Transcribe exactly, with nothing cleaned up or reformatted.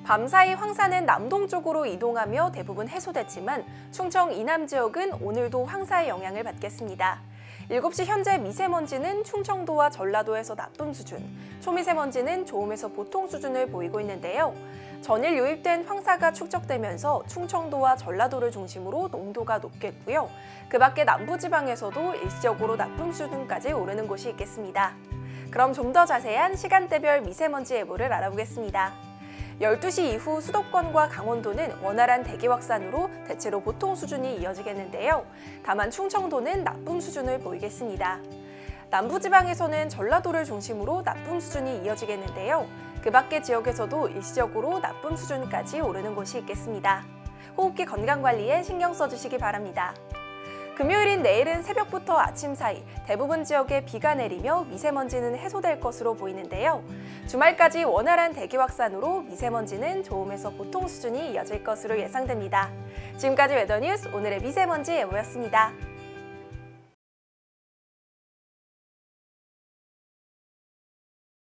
밤사이 황사는 남동쪽으로 이동하며 대부분 해소됐지만 충청 이남 지역은 오늘도 황사의 영향을 받겠습니다. 일곱 시 현재 미세먼지는 충청도와 전라도에서 나쁨 수준, 초미세먼지는 좋음에서 보통 수준을 보이고 있는데요. 전일 유입된 황사가 축적되면서 충청도와 전라도를 중심으로 농도가 높겠고요. 그 밖에 남부지방에서도 일시적으로 나쁨 수준까지 오르는 곳이 있겠습니다. 그럼 좀 더 자세한 시간대별 미세먼지 예보를 알아보겠습니다. 열두 시 이후 수도권과 강원도는 원활한 대기 확산으로 대체로 보통 수준이 이어지겠는데요. 다만 충청도는 나쁨 수준을 보이겠습니다. 남부지방에서는 전라도를 중심으로 나쁨 수준이 이어지겠는데요. 그 밖의 지역에서도 일시적으로 나쁨 수준까지 오르는 곳이 있겠습니다. 호흡기 건강관리에 신경 써주시기 바랍니다. 금요일인 내일은 새벽부터 아침 사이 대부분 지역에 비가 내리며 미세먼지는 해소될 것으로 보이는데요. 주말까지 원활한 대기 확산으로 미세먼지는 좋음에서 보통 수준이 이어질 것으로 예상됩니다. 지금까지 웨더뉴스 오늘의 미세먼지 예보였습니다.